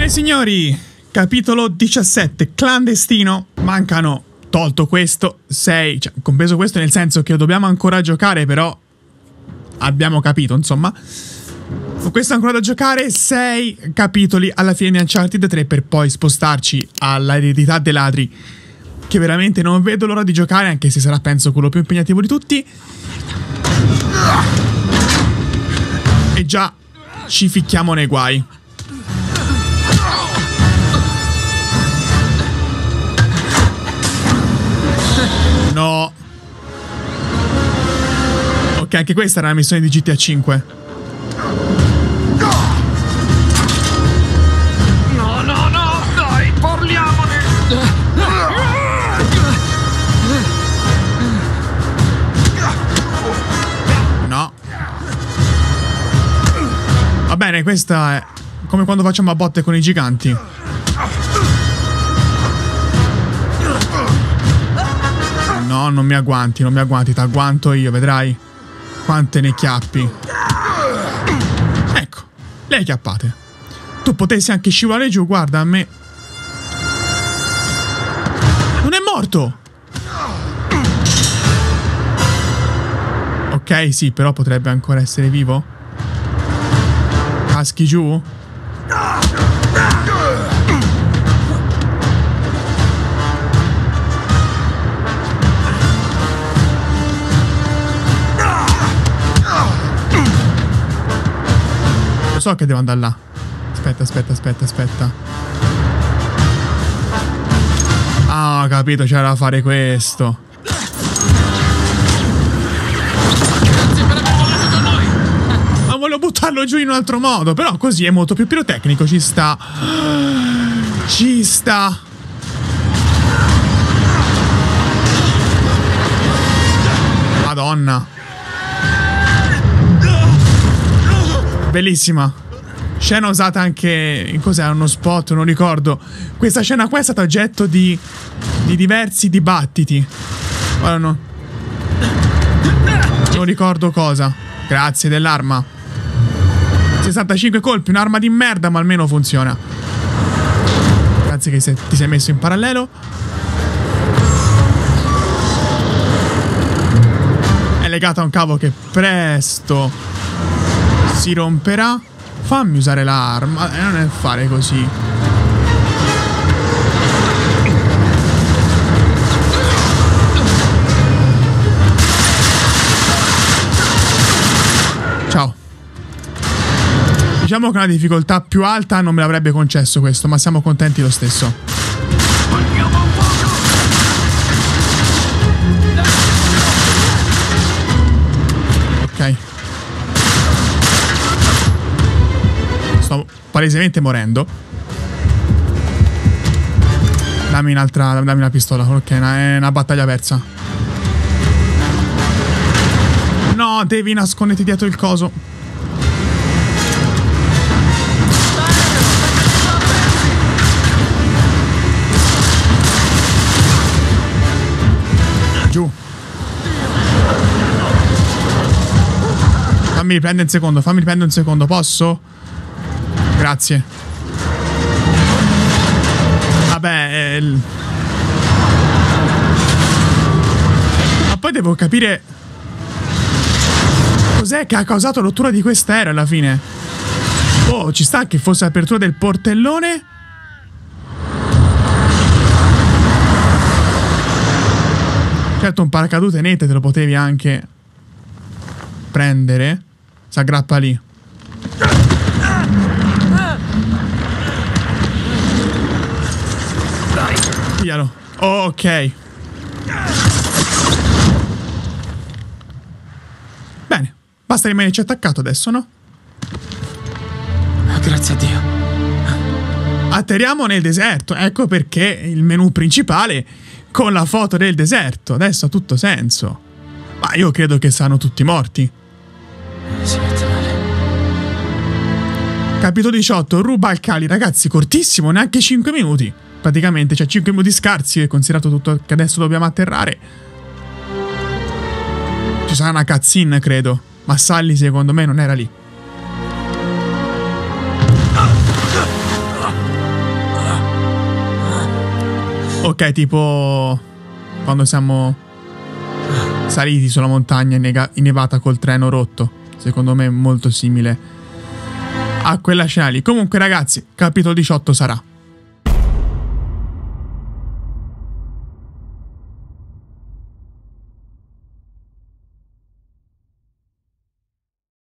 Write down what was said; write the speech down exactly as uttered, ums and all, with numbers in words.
e signori, capitolo diciassette, clandestino. Mancano, tolto questo, sei, cioè compreso questo nel senso che lo dobbiamo ancora giocare, però abbiamo capito, insomma. Con questo ancora da giocare, sei capitoli alla fine di Uncharted tre per poi spostarci all'eredità dei ladri, che veramente non vedo l'ora di giocare, anche se sarà penso quello più impegnativo di tutti. E già ci ficchiamo nei guai. No. Ok, anche questa era la missione di G T A cinque. No, no, no, dai, parliamone. No. Va bene, questa è come quando facciamo a botte con i giganti. No, non mi agguanti, non mi agguanti, ti agguanto io, vedrai quante ne chiappi. Ecco, le hai chiappate. Tu potessi anche scivolare giù, guarda a me. Non è morto. Ok, sì, però potrebbe ancora essere vivo. Caschi giù? Lo so che devo andare là. Aspetta, aspetta, aspetta, aspetta. Ah, ho capito, c'era da fare questo. Ma volevo buttarlo giù in un altro modo. Però così è molto più pirotecnico. Ci sta. Ci sta. Madonna. Bellissima. Scena usata anche in cos'è, uno spot, non ricordo. Questa scena qua è stata oggetto di di diversi dibattiti. Ora no. Non ricordo cosa. Grazie dell'arma. sessantacinque colpi, un'arma di merda, ma almeno funziona. Grazie che se, ti sei messo in parallelo. È legata a un cavo che presto si romperà. Fammi usare l'arma. E non è fare così. Ciao. Diciamo che una difficoltà più alta non me l'avrebbe concesso questo, ma siamo contenti lo stesso. Ok. Sto palesemente morendo. Dammi un'altra. Dammi una pistola. Ok, è una battaglia persa. No, devi nasconderti dietro il coso. Giù. Fammi riprendere un secondo. Fammi riprendere un secondo. Posso? Grazie. Vabbè. Il... Ma poi devo capire cos'è che ha causato rottura di quest'aereo alla fine. Oh, ci sta che fosse l'apertura del portellone. Certo, un paracadute nete te lo potevi anche prendere. Si aggrappa lì. Piglialo. Oh, ok. Bene. Basta rimanerci attaccato adesso, no? Grazie a Dio. Atterriamo nel deserto. Ecco perché il menu principale con la foto del deserto. Adesso ha tutto senso. Ma io credo che saranno tutti morti. Si mette male. Capitolo diciotto. Ruba al Cali. Ragazzi, cortissimo. Neanche cinque minuti. Praticamente, cioè cinque minuti scarsi, considerato tutto che adesso dobbiamo atterrare. Ci sarà una cutscene, credo. Ma Sully, secondo me, non era lì. Ok, tipo quando siamo saliti sulla montagna innevata col treno rotto. Secondo me è molto simile a quella scena lì. Comunque ragazzi, capitolo diciotto sarà